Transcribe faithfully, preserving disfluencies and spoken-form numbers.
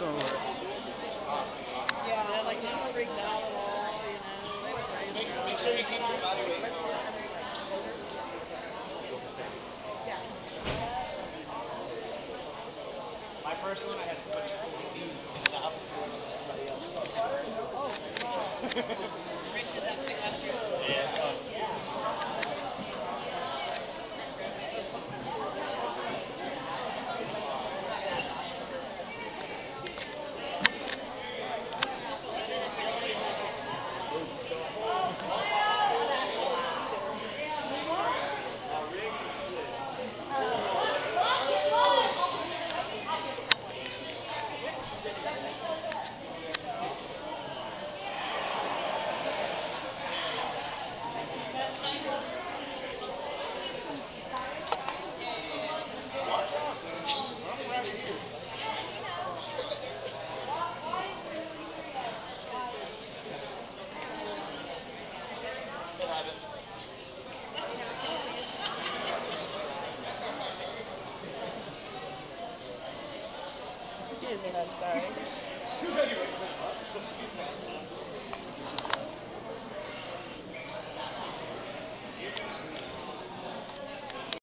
Don't worry. Yeah, they're like not freaked out at all, you know. They were crazy. Make, make sure you keep your evaluation. Yeah. My first one, I had somebody in the opposite one of somebody else. Oh, wow. Rick did that thing last year. Yeah, it's fun. Excuse me, I'm sorry.